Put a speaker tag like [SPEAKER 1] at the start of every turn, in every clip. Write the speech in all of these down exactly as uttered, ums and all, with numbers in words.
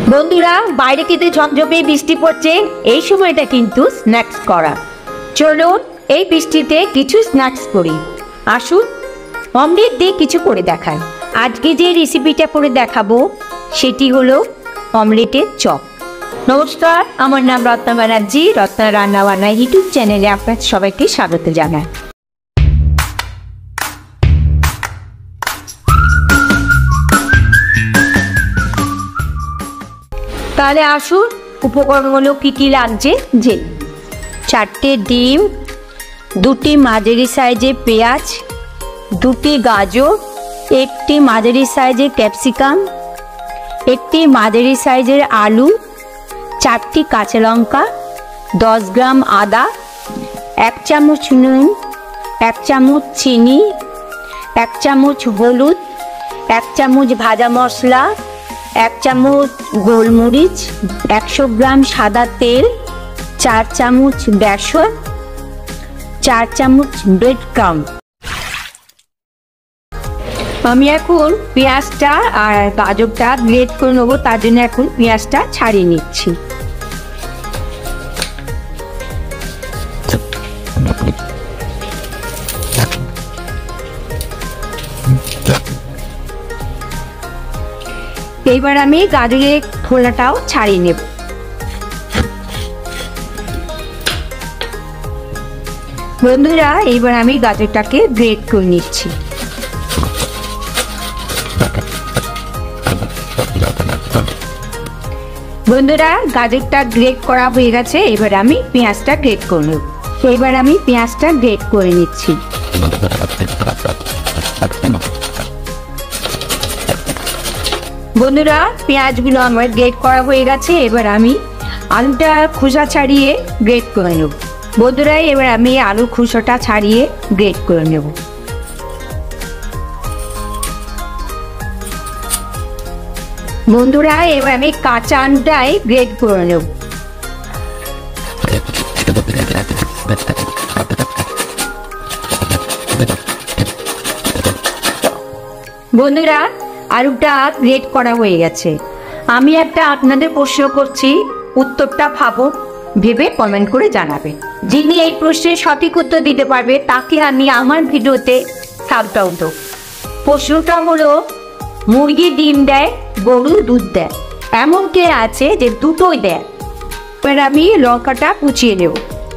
[SPEAKER 1] বন্ধুরা, বাইরে কিন্তু ঝপঝপে বৃষ্টি পড়ছে, এই সময়টা কিন্তু স্ন্যাক্স করা। চলুন এই বৃষ্টিতে কিছু স্ন্যাক্স করি। আসুন অমলেট দিয়ে কিছু করে দেখাই। আজকে যে রেসিপিটা করে দেখাবো সেটি হলো অমলেটের চপ। নমস্কার, আমার নাম রত্না ব্যানার্জি। রত্না রান্না বান্না ইউটিউব চ্যানেলে আপনার সবাইকে স্বাগত জানাই। তাহলে আসুন উপকরণগুলো কী কী লাগছে। যে চারটে ডিম, দুটি মাঝারি সাইজের পেঁয়াজ, দুটি গাজর, একটি মাঝারি সাইজের ক্যাপসিকাম, একটি মাঝারি সাইজের আলু, চারটি কাঁচা লঙ্কা, দশ গ্রাম আদা, এক চামচ নুন, এক চামচ চিনি, এক চামচ হলুদ, এক চামচ ভাজা মশলা, এক চামচ গোলমরিচ, একশো গ্রাম সাদা তেল, চার চামচ বেসন, চার চামচ ব্রেড ক্রাম্ব। আমি এখন পেঁয়াজটা আর গাজরটা গ্রেট করে নেবো, তার জন্য এখন পেঁয়াজটা ছাড়িয়ে নিচ্ছি। এইবার আমি গাজরের খোলাটাও ছাড়িয়ে নেব। বন্ধুরা, এইবার আমি গাজরটাকে গ্রেট করে নিচ্ছি। বন্ধুরা, গাজরটা গ্রেট করা হয়ে গেছে, এবার আমি পেঁয়াজটা গ্রেট করে নেব। এবার আমি পেঁয়াজটা গ্রেট করে নিচ্ছি। বন্ধুরা, পেঁয়াজগুলো আমার গ্রেট করা হয়ে গেছে, এবার আমি আলুটা খোসা ছাড়িয়ে গ্রেট করে নেব। বন্ধুরা, এবার আমি আলুর খোসাটা ছাড়িয়ে গ্রেট করে নেব। বন্ধুরা, এবার আমি কাঁচা আলুটাই গ্রেট করে নেব। বন্ধুরা, আলুটা গ্রেট করা হয়ে গেছে। আমি একটা আপনাদের প্রশ্ন করছি, উত্তরটা ভাবো ভেবে কমেন্ট করে জানাবেন। যিনি এই প্রশ্নের সঠিক উত্তর দিতে পারবে তাকে আমি আমার ভিডিওতে শাউট আউট দেব। প্রশ্নটা হলো, মুরগি ডিম দেয়, গরু দুধ দেয়, এমন কে আছে যে দুটোই দেয়? এবার আমি লঙ্কাটা কুচিয়ে নেব।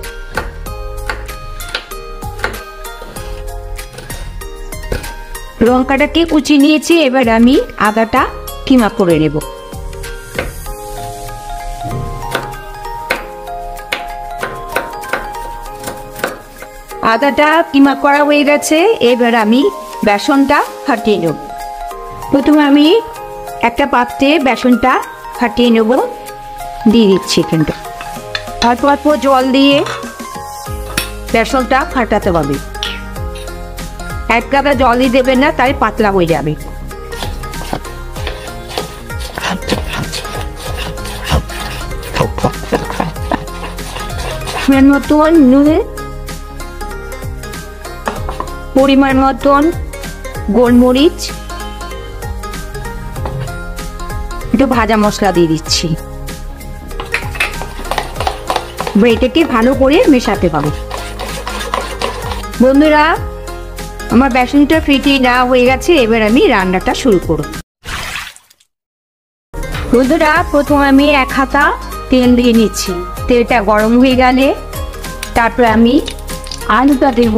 [SPEAKER 1] লঙ্কাটাকে কুচিয়ে নিয়েছি, এবার আমি আদাটা কিমা করে নেব। আদাটা কিমা করা হয়ে গেছে, এবার আমি বেসনটা ফাটিয়ে নেব। প্রথমে আমি একটা পাত্রে বেসনটা ফাটিয়ে নেব, দিয়ে দিচ্ছি। কিন্তু অল্প অল্প জল দিয়ে বেসনটা ফাটাতে হবে। এক কাপে জলই দেবেন না, তাই পাতলা হয়ে যাবে। মতন নুন, পরিমাণ মতন গোলমরিচ, একটু ভাজা মশলা দিয়ে দিচ্ছি। এটাকে ভালো করে মেশাতে হবে। বন্ধুরা, আমার বেসনটা ফিটিয়ে নেওয়া হয়ে গেছে, এবার আমি রান্নাটা শুরু করব। বন্ধুরা, প্রথমে আমি এক হাতা তেল দিয়ে নিচ্ছি। তেলটা গরম হয়ে গেলে তারপরে আমি আলুটা দেব।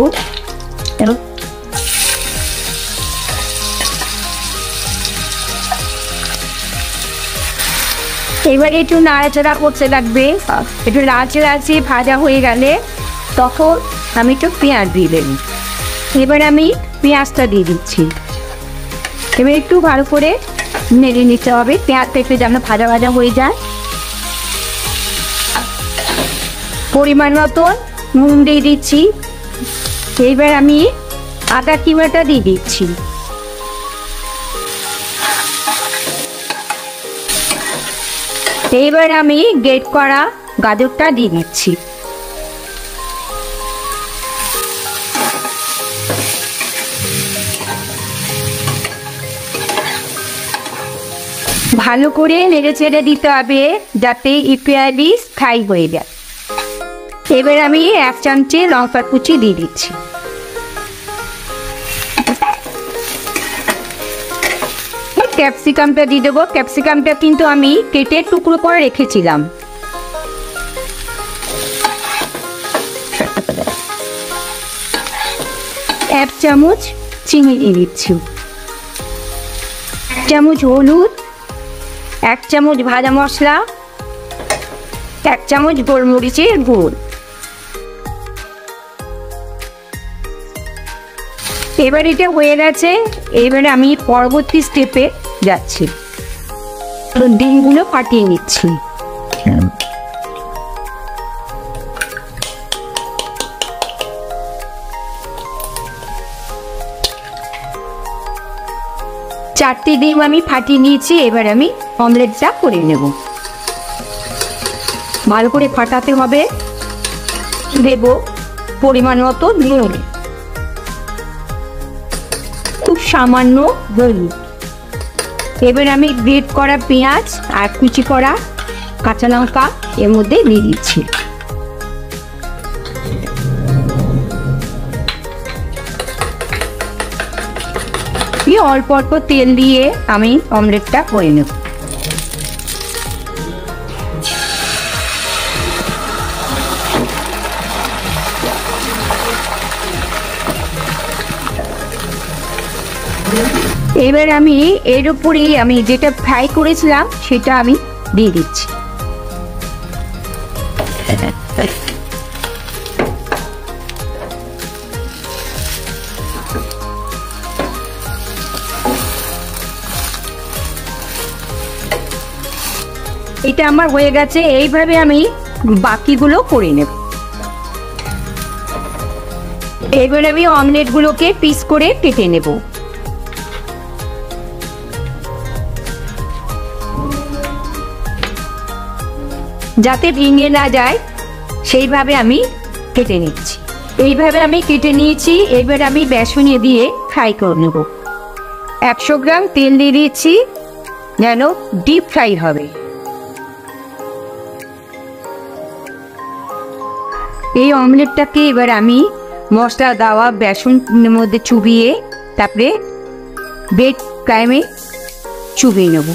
[SPEAKER 1] এবার একটু নাড়াচাড়া করতে লাগবে। একটু লালচে লালচে ভাজা হয়ে গেলে তখন আমি একটু পেঁয়াজ দিয়ে দেব। এবার আমি পেঁয়াজটা দিয়ে দিচ্ছি। এবার একটু ভালো করে নেড়ে নিতে হবে, পেঁয়াজটা একটু যেন ভাজা ভাজা হয়ে যায়। পরিমাণ মতন নুন দিয়ে দিচ্ছি। এইবার আমি আদা কিমাটা দিয়ে দিচ্ছি। এইবার আমি গ্রেট করা গাজরটা দিয়ে দিচ্ছি। ভালো করে নেড়ে চেড়ে দিতে হবে যাতে পেঁয়াজি ফ্রাই হয়ে যায়। এবার আমি এক চামচে লঙ্কা কুচি দিয়ে দিচ্ছি। ক্যাপসিকামটা দিয়ে দেবো। ক্যাপসিকামটা কিন্তু আমি কেটে টুকরো করে রেখেছিলাম। এক চামচ চিনি দিয়ে দিচ্ছি, এক চামচ হলুদ, এক চামচ ভাজা মশলা, এক চামচ গোলমরিচের গুঁড়ো। এবার এটা হয়ে গেছে। এবারে আমি পরবর্তী স্টেপে যাচ্ছি। ডিমগুলো ফাটিয়ে নিচ্ছি। চারটি ডিম আমি ফাটিয়ে নিয়েছি। এবার আমি অমলেটটা করে নেব। ভালো করে ফাটাতে হবে। দেব পরিমাণ মতো নুন, খুব সামান্য হলুদ। এবার আমি গ্রেট করা পেঁয়াজ আর কুচি করা কাঁচা লঙ্কা এর মধ্যে দিয়ে দিচ্ছি। অল্প অল্প তেল দিয়ে আমি অমলেটটা করে নেব। এবার আমি এর উপরে আমি যেটা ফ্রাই করেছিলাম সেটা আমি দিয়ে দিচ্ছি। এটা আমার হয়ে গেছে। এইভাবে আমি বাকিগুলো করে নেব। এবার আমি অমলেটগুলোকে পিস করে কেটে নেব। যাতে ভেঙে না যায় সেইভাবে আমি কেটে নিচ্ছি। এইভাবে আমি কেটে নিয়েছি। এবার আমি বেসনে দিয়ে ফ্রাই করে নেব। একশো গ্রাম তেল দিয়ে দিচ্ছি যেন ডিপ ফ্রাই হবে। এই অমলেটটাকে এবার আমি মশলা দেওয়া বেসনের মধ্যে চুবিয়ে তারপরে ব্রেড ক্রামে চুবিয়ে নেব।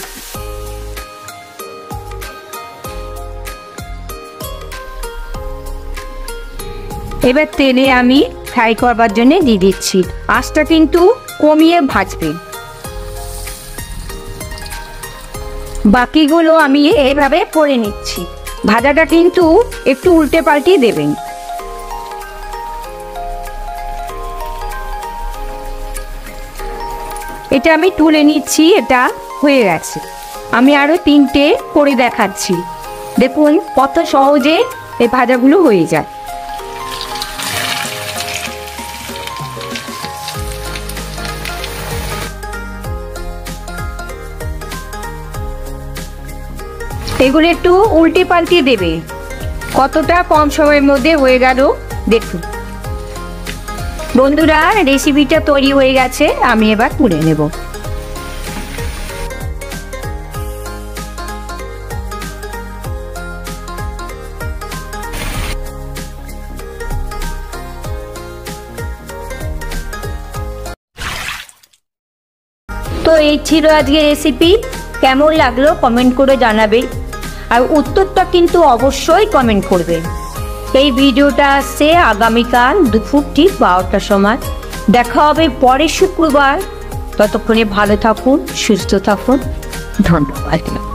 [SPEAKER 1] এবার তেলে আমি ফ্রাই করবার জন্য দিয়ে দিচ্ছি। আঁচটা কিন্তু কমিয়ে ভাজবে। বাকিগুলো আমি এইভাবে করে নিচ্ছি। ভাজাটা কিন্তু একটু উল্টে পাল্টিয়ে দেবেন। এটা আমি তুলে নিচ্ছি। এটা হয়ে গেছে। আমি আরো তিনটে করে দেখাচ্ছি। দেখুন কত সহজে এই ভাজাগুলো হয়ে যায়। এগুলো একটু উল্টে পাল্টে দেবে। কতটা কম সময়ের মধ্যে হয়ে গেল দেখুন। বন্ধুরা রেসিপিটা তৈরি হয়ে গেছে। আমি এবার তুলে নেব। তো এই ছিল আজকে রেসিপি। কেমন লাগলো কমেন্ট করে জানাবেন। আর উত্তরটা কিন্তু অবশ্যই কমেন্ট করবেন। এই ভিডিওটা আসছে আগামীকাল দুপুর ঠিক বারোটার সময়। দেখা হবে পরের শুক্রবার। ততক্ষণে ভালো থাকুন, সুস্থ থাকুন। ধন্যবাদ।